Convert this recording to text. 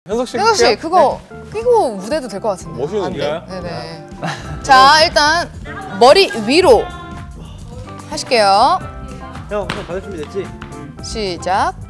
현석 씨, 현석 씨 그거 끼고 무대도 될 것 같은데. 멋있는데요? 네네. 자 일단 머리 위로 하실게요. 형, 받을 준비 됐지? 시작.